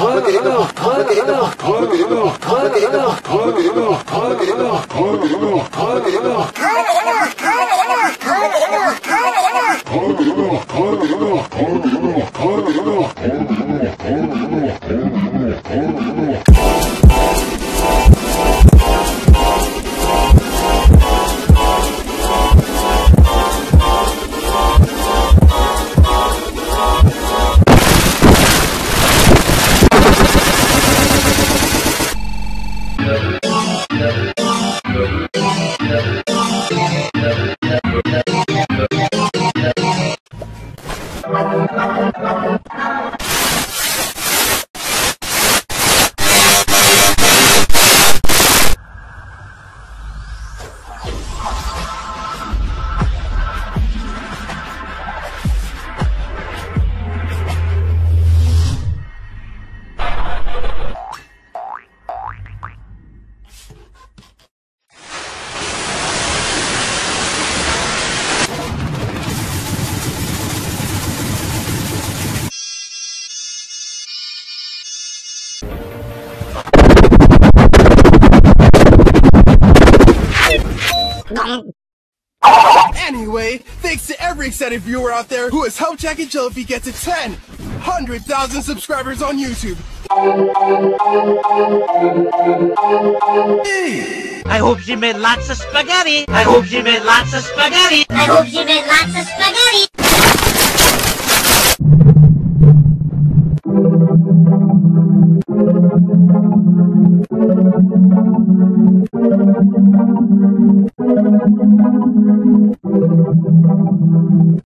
Anyway, thanks to every excited viewer out there who has helped Jack and Jill if he gets to 100,000 subscribers on YouTube. I hope she made lots of spaghetti. I hope she made lots of spaghetti. I hope she made lots of spaghetti.